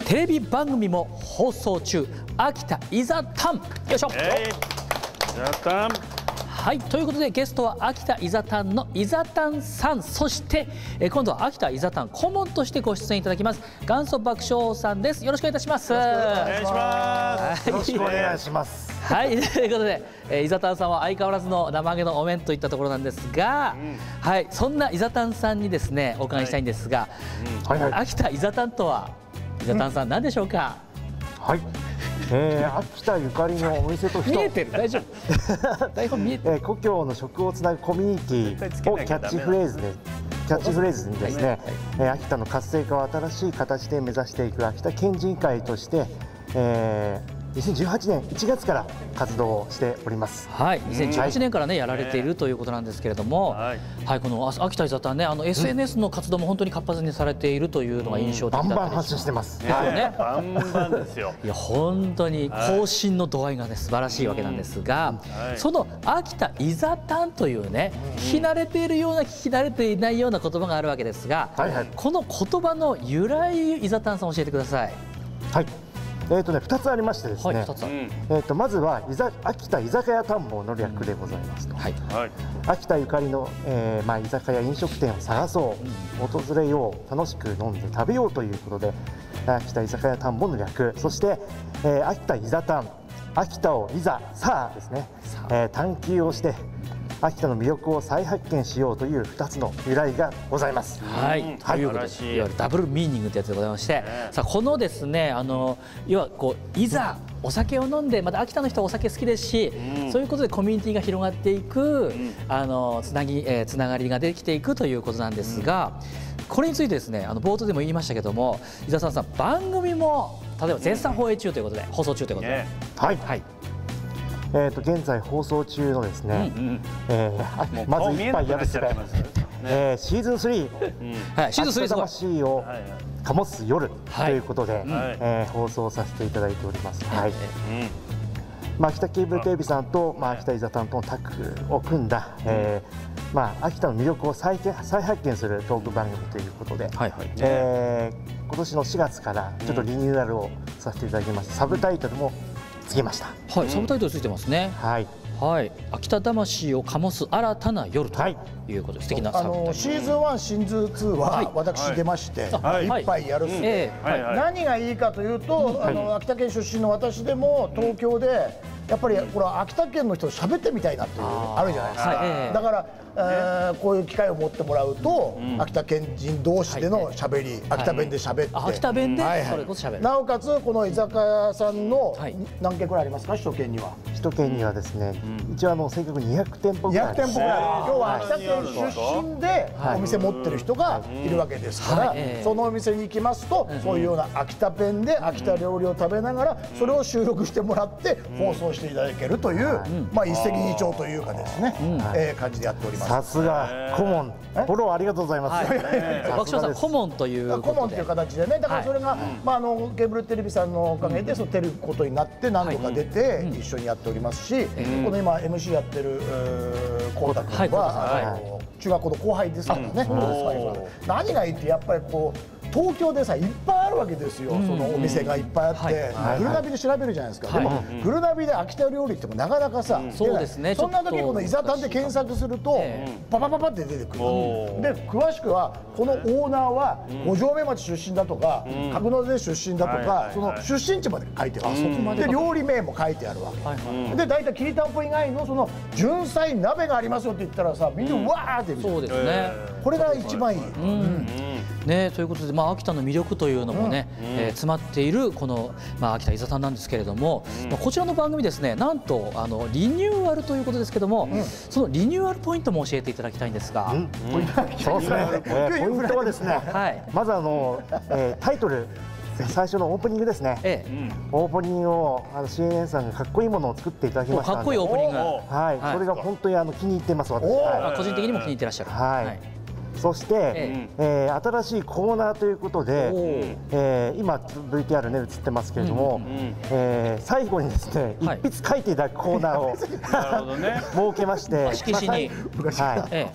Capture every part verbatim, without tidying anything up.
テレビ番組も放送中、秋田いざたん、よいしょ。 えい、いざたん。 はい、ということでゲストは秋田いざたんのいざたんさん、そしてえ今度は秋田いざたん顧問としてご出演いただきます元祖爆笑さんです。よろしくお願いいたします。 お願いします。 よろしくお願いします。 はい、ということで、えー、いざたんさんは相変わらずの生揚げのお面といったところなんですが、うん、はい、そんないざたんさんにですねお伺いしたいんですが、はいうん、秋田いざたんとはいざたんさん何でしょうか。 はい、えー、秋田ゆかりのお店と人見えてる、大丈夫台本見えてる、 えー、故郷の食をつなぐコミュニティをキャッチフレーズでキャッチフレーズにですね、はいはいえー、秋田の活性化を新しい形で目指していく秋田県人会として、えーにせんじゅうはちねんいちがつから活動をしております。 はい、にせんじゅうはちねんからね、やられているということなんですけれども、はい、はい、この秋田いざたんね、あの エスエヌエス の活動も本当に活発にされているというのが印象的だったりします。 バンバン発信してます。 はいね、 バンバンですよ。 いや本当に更新の度合いがね素晴らしいわけなんですが、はい、その秋田いざたんというね、聞き慣れているような聞き慣れていないような言葉があるわけですが、はいはい、この言葉の由来、いざたんさん教えてください。 はい。えーとね、ふたつありましてですね、はい、えーとまずはいざ秋田居酒屋探訪の略でございますと、はい、秋田ゆかりの、えーまあ、居酒屋飲食店を探そう、うん、訪れよう、楽しく飲んで食べようということで秋田居酒屋探訪の略、そして、えー、秋田いざたん、秋田をいざさあですね、えー、探求をして秋田の魅力を再発見しようというふたつの由来がございます。 はい、ということで、いわゆるダブルミーニングというやつでございまして、ね、さあこのですね、あの要はこういざお酒を飲んで、また秋田の人はお酒好きですし、うん、そういうことでコミュニティが広がっていく、うん、あのつなぎ、えー、つながりができていくということなんですが、うん、これについてですね、あの冒頭でも言いましたけども、伊沢さん番組も例えば絶賛放映中ということで、うん、放送中ということで、ね、 はい。はいえー、と現在放送中のですね、うんうんえー、まず一杯やるすべ、えー、シーズンスリー、うんはい、シーズンスリー魂を醸す夜ということで、はいえー、放送させていただいております。はいうんまあ、秋田ケーブルテレビさんと、まあ、秋田いざたんとのタッグを組んだ、うんえーまあ、秋田の魅力を再再発見するトーク番組ということで、はいはいえー、今年のしがつからちょっとリニューアルをさせていただきまして、サブタイトルもつけました。 はい、サブタイトルついてますね。はい。はい、秋田魂を醸す新たな夜ということで、素敵なサブタイトル。 シーズンワン、シーズンツーは私出まして、一杯やるすべ。何がいいかというと、あの秋田県出身の私でも東京でやっぱりこれ秋田県の人と喋ってみたいなっていうあるじゃないですか。だから。えー、こういう機会を持ってもらうと、うん、秋田県人同士でのしゃべり、はい、秋田弁でしゃべって、 秋田弁でそれこそしゃべる。 なおかつこの居酒屋さんの何軒くらいありますか、首都圏には。 首都圏にはですね、うん、一応あの正確ににひゃくてんぽぐらい。にひゃくてんぽぐらい。今日は秋田県出身でお店持ってる人がいるわけですから、そのお店に行きますと、そういうような秋田弁で秋田料理を食べながら、それを収録してもらって放送していただけるという、まあ一石二鳥というかですね、えー、感じでやっております。 さすが顧問、フォローありがとうございます。 爆笑さん顧問という顧問という形でね、だからそれがまああのケーブルテレビさんのおかげでそう出ることになって何度か出て一緒にやっておりますし、この今 エムシー やってるこうたくんは中学校の後輩ですからね。何がいいってやっぱりこう。東京でさいっぱいあるわけですよ、そのお店がいっぱいあってグルナビで調べるじゃないですか。でもグルナビで秋田料理ってもなかなかさ、そうですね、そんな時このいざたんで検索するとパパパパって出てくる。で詳しくはこのオーナーは五城目町出身だとか角館出身だとか、その出身地まで書いてある。で料理名も書いてあるわけで、大体きりたんぽ以外のその純菜鍋がありますよって言ったらさ、みんなうわーって見る。 そうですね、 これが一番いいね。ということで、まあ、秋田の魅力というのもね、うんえー、詰まっているこの、まあ、秋田いざたんなんですけれども、うん、まあ、こちらの番組ですね、なんとあのリニューアルということですけども、うん、そのリニューアルポイントも教えていただきたいんですが、 ポイントはですね、はい、まずあの、えー、タイトル最初のオープニングですね、ええ、オープニングをあの シーエヌエヌ さんがかっこいいものを作っていただきましたので、 かっこいいオープニング、 はいはい、それが本当にあの気に入っています、私。はい、個人的にも気に入ってらっしゃる。 はい、はい、そして、ええー、新しいコーナーということで、えー、今 ブイティーアール ね映ってますけれども、うんうん、えー、最後にですね、はい、一筆書いていただくコーナーを設けまして、 色紙に、 はい、ええ、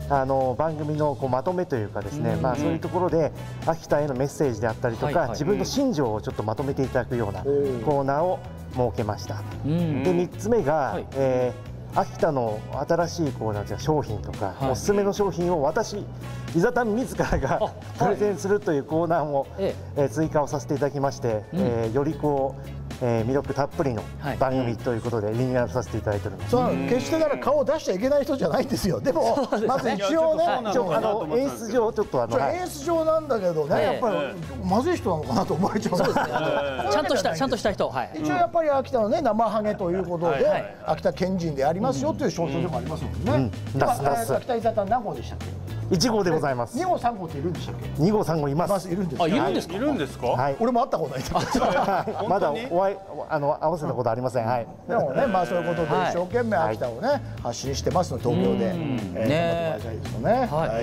あの番組のこうまとめというかですね、まあそういうところで秋田へのメッセージであったりとか、自分の心情をちょっとまとめていただくようなコーナーを設けました。でみっつめが、えー秋田の新しいこうなんていうか商品とか、はい、おすすめの商品を私伊沢民自らがプレゼンするというコーナーも、ええ、追加をさせていただきまして、うん、えー、よりこう、えー、魅力たっぷりの番組ということでリニューアルさせていただいております。 そう、決してだから顔を出しちゃいけない人じゃないんですよ。でもまず一応ね、 一応あの演出上ちょっとあの演出上なんだけどね、やっぱりまずい人なのかなと思われちゃう。そうですね。 ちゃんとしたちゃんとした人。 一応やっぱり秋田のね生ハゲということで秋田県人でありますよという象徴でもありますもんね。秋田伊沢何号でしたっけ？ いち号でございます。 に号さん号っているんでしたっけ？ に号さん号います。 いるんです。 あ、いるんですか？ いるんですか？ はい。俺も会ったことない。 まだお会いあの合わせたことありません。はい。 でもね、まあそういうことで一生懸命秋田をね発信してますの東京で。ね。 はい。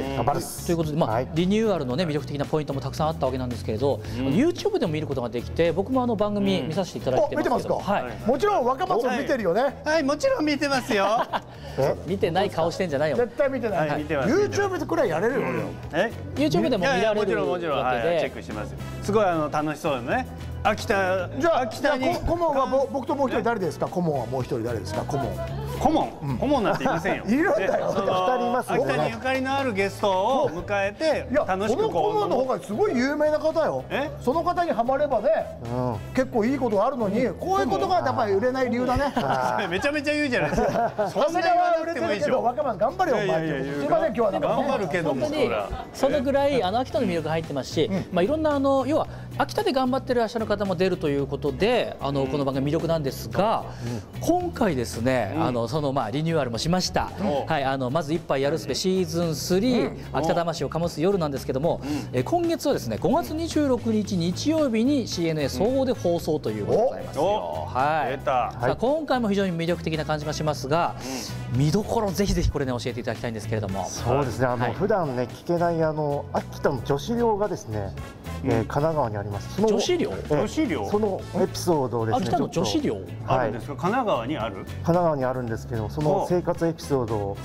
ということで、まあリニューアルのね魅力的なポイントもたくさんあったわけなんですけれど、YouTube でも見ることができて、僕もあの番組見させていただいてます。 見てますか？はい。もちろん若松を見てるよね。 はい、もちろん見てますよ。 見てない顔してんじゃないよ。 絶対見てない。YouTube でくらいやれるよ。 え、 YouTube でも見られるわけで、 はい、チェックします。すごいあの楽しそうだね。秋田、 じゃあ秋田に顧問は僕ともう一人誰ですか？顧問はもう一人誰ですか？顧問。 顧問、顧問なんていませんよ。 いるんだよ。 ふたりいますよね。 秋田にゆかりのあるゲストを迎えて楽しくこう。 この顧問の方がすごい有名な方よ。その方にはまればね、結構いいことがあるのに、こういうことがやっぱり売れない理由だね。 めちゃめちゃ言うじゃないですか。 そんなに売れてるけど若松頑張れよお前。すいません今日は頑張るけどもそのぐらいあの秋田の魅力が入ってますし、まあいろんなあの要は秋田で頑張ってらっしゃる方も出るということで、あのこの番組魅力なんですが、今回ですね、あのそのまあリニューアルもしました。はい、あのまず一杯やるすべシーズンスリー、秋田魂を醸す夜なんですけども、え今月はですねごがつにじゅうろくにち日曜日に シーエヌエー 総合で放送ということでございますよ。はい。さあ今回も非常に魅力的な感じがしますが、見どころぜひぜひこれね教えていただきたいんですけれども。 そうですね。あの普段ね聞けないあの秋田の女子寮がですね、えー、神奈川にあります。 女子寮？ 女子寮？ そのエピソードをですね。 秋田の女子寮？ あるんですか？神奈川にある？ 神奈川にあるんですけど、その生活エピソードを。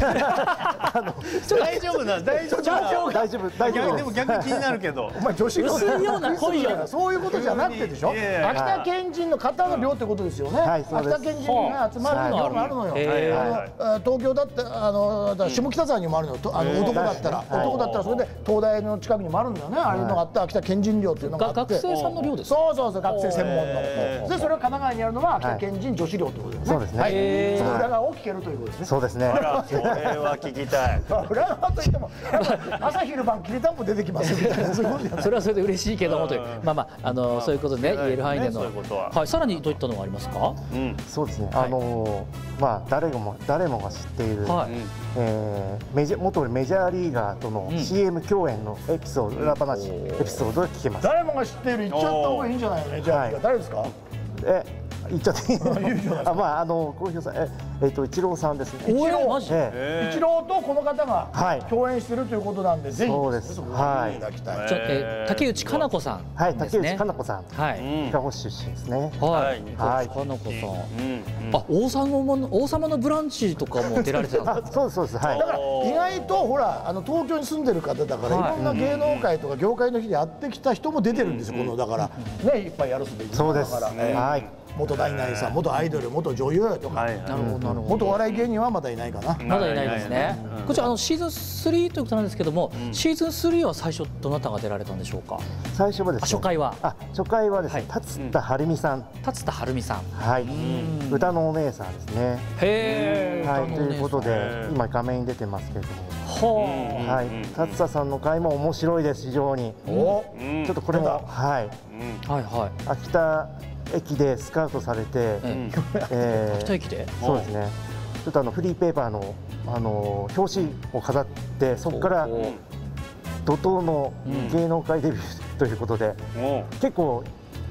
大丈夫な、大丈夫な。 大丈夫、大丈夫。 でも逆に気になるけど。 お前女子寮薄いような濃いようなそういうことじゃなくてでしょ。秋田県人の方の寮ってことですよね。秋田県人が集まる寮があるのよ。東京だってあの下北沢にもあるのよ。あの男だったら男だったらそれで東大の近くにもあるんだよね。ああいうのがあって秋田県人寮っていうのがあって。 学生さんの寮ですか？ そうそうそう、学生専門の。でそれは神奈川にあるのは秋田県人女子寮ってことですね。 そうですね。 その裏側を聞けるということですね。 そうですね。 それは聞きたい。 裏側といっても朝昼晩きりたんぽ出てきますみたいな。 それはそれで嬉しいけどもという、まあまああのそういうことでね言える範囲での。はい。さらにどういったのがありますか？ そうですね。あのまあ誰も誰もが知っているえメジャー元メジャーリーガーとの シーエム 共演のエピソード裏話エピソードが聞けます。 誰もが知っている言っちゃった方がいいんじゃないのね。じゃあ誰ですか？ え言っちゃっていいあ、まああの公表さええっとイチローさんですね。 イチローマジでイチローとこの方が共演してるということなんで、ぜひそうです。はい。 ちょえ竹内かな子さん。 はい、竹内かな子さん。 はい。 伊香保出身ですね。 はい。竹内かな子さん。あ、王様の王様のブランチとかも出られてた。 そうですそうです。はい。 だから意外とほらあの東京に住んでる方だからいろんな芸能界とか業界の日で会ってきた人も出てるんですよ。このだからねいっぱいやるすべき。 そうです。はい。 元ダイナイさん、元アイドル、元女優とか、元お笑い芸人はまだいないかな。 まだいないですね。こちらあのシーズンスリーということなんですけども、シーズンスリーは最初どなたが出られたんでしょうか。 最初はですね。 初回は。 あ、初回はですね。達田晴美さん。 達田晴美さん。 はい。歌のお姉さんですね。 へえ。 はい。ということで今画面に出てますけれども。はい。達田さんの回も面白いです非常に。お。ちょっとこれもはい。 はいはい。 秋田駅でスカウトされて、 え秋田駅でそうですね。ちょっとあのフリーペーパーのあの表紙を飾ってそこから怒涛の芸能界デビューということで、結構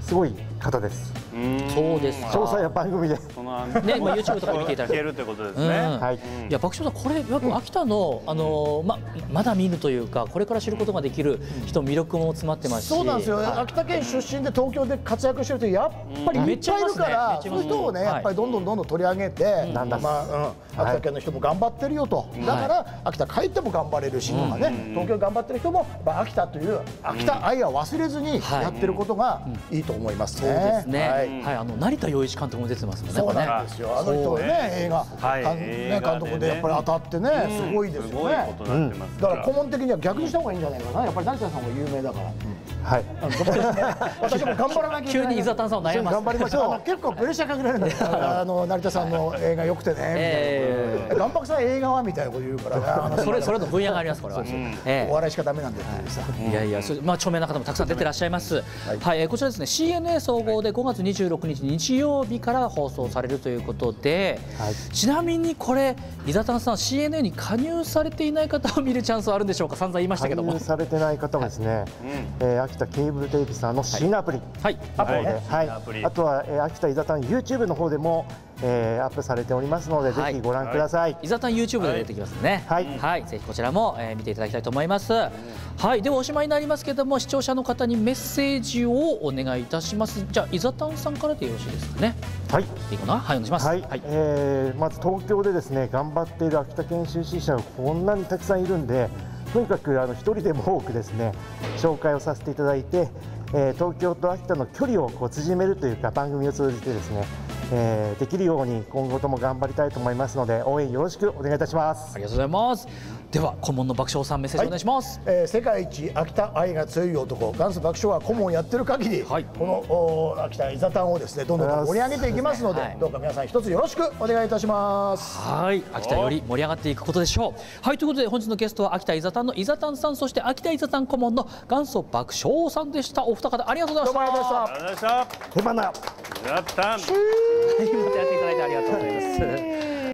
すごい方です。 そうですか。 詳細は番組で。 ね、まあ YouTube とか見ていただけるということですね。はい。 いや爆笑さん、これよく秋田のあのままだ見ぬというか、これから知ることができる人魅力も詰まってますし。 そうなんですよ。秋田県出身で東京で活躍してる人やっぱりいっぱいいるから、そういう人をねやっぱりどんどんどんどん取り上げて、まあ秋田県の人も頑張ってるよと。だから秋田帰っても頑張れるしとかね、東京頑張ってる人も秋田という秋田愛は忘れずにやってることがいいと思いますね。 そうですね。はい、あの成田洋一監督も出てますもんね。 そうなんですよ。あの人ね、映画監督でやっぱり当たってね、すごいですよね。だから顧問的には逆にした方がいいんじゃないかな。やっぱり成田さんも有名だから。はい。私も頑張らなきゃいけない。 急に伊沢さんを悩ます。 頑張りましょう。結構プレッシャーかけられるんだよ。あの成田さんの映画良くてねみたいな。岩白さん映画はみたいなこと言うから。 それそれの分野がありますこれは。 お笑いしかダメなんだよ。 いやいや、まあ著名な方もたくさん出てらっしゃいます。はい、こちらですね。シーエヌエー 総合でごがつにじゅうろくにち日曜日から放送されるということで、ちなみにこれ伊沢さん シーエヌエー に加入されていない方を見るチャンスはあるんでしょうか。散々言いましたけども。 加入されてない方はですね、秋田ケーブルテレビさんの新アプリ、はい、アプリで、はい、あとは秋田伊沢さん YouTube の方でもえー、アップされておりますので、ぜひご覧ください。 伊沢さん YouTube で出てきますね。はい、はい、ぜひこちらも、えー、見ていただきたいと思います。はい、ではおしまいになりますけれども、視聴者の方にメッセージをお願いいたします。じゃあ伊沢さんからでよろしいですかね。はい、いいかな。はい、お願いします。はい、はい、えー、まず東京でですね、頑張っている秋田県出身者がこんなにたくさんいるんで、とにかくあの一人でも多くですね、紹介をさせていただいて、えー、東京と秋田の距離をこう縮めるというか、番組を通じてですね、えー、できるように今後とも頑張りたいと思いますので、応援よろしくお願いいたします。 ありがとうございます。では顧問の爆笑さん、メッセージお願いします。 はい、えー、世界一秋田愛が強い男、元祖爆笑は顧問をやってる限り、はい、この秋田伊沢丹をですねどんどん盛り上げていきますので、はい、どうか皆さん一つよろしくお願いいたします。 はい、秋田より盛り上がっていくことでしょう。はい、ということで本日のゲストは秋田伊沢丹の伊沢丹さん、そして秋田伊沢丹顧問の元祖爆笑さんでした。お二方ありがとうございました。 どうもありがとうございました。 手花やった。 はい、またやっていただいてありがとうございます。